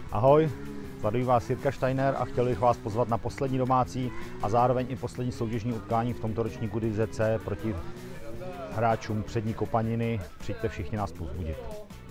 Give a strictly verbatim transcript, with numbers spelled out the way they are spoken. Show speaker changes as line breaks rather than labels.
Ahoj, sleduji vás Jirka Steiner a chtěl bych vás pozvat na poslední domácí a zároveň i poslední soutěžní utkání v tomto ročníku divize C proti hráčům Přední Kopaniny. Přijďte všichni nás povzbudit.